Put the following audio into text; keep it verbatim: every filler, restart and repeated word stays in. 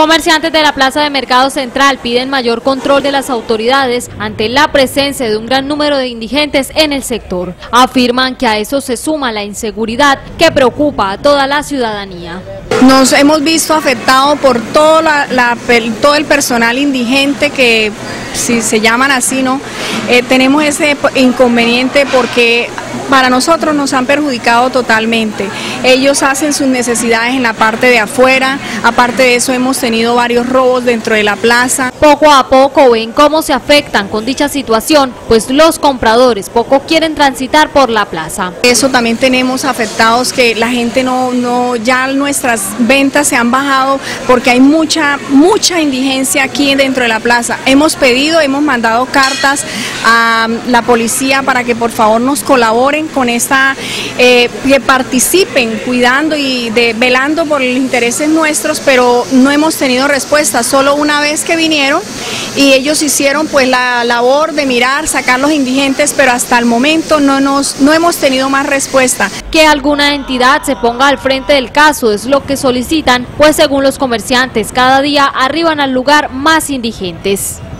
Comerciantes de la Plaza de Mercado Central piden mayor control de las autoridades ante la presencia de un gran número de indigentes en el sector. Afirman que a eso se suma la inseguridad que preocupa a toda la ciudadanía. Nos hemos visto afectados por todo, la, la, todo el personal indigente que, si se llaman así, ¿no? Eh, tenemos ese inconveniente porque para nosotros nos han perjudicado totalmente. Ellos hacen sus necesidades en la parte de afuera, aparte de eso hemos tenido varios robos dentro de la plaza. Poco a poco ven cómo se afectan con dicha situación, pues los compradores poco quieren transitar por la plaza. Eso también tenemos afectados, que la gente no, no, ya nuestras ventas se han bajado porque hay mucha, mucha indigencia aquí dentro de la plaza. Hemos pedido, hemos mandado cartas a la policía para que por favor nos colaboren con esta, eh, que participen cuidando y de, velando por los intereses nuestros, pero no hemos tenido respuesta. Solo una vez que vinieron y ellos hicieron pues la labor de mirar, sacar los indigentes, pero hasta el momento no, nos, no hemos tenido más respuesta. Que alguna entidad se ponga al frente del caso es lo que solicitan, pues según los comerciantes cada día arriban al lugar más indigentes.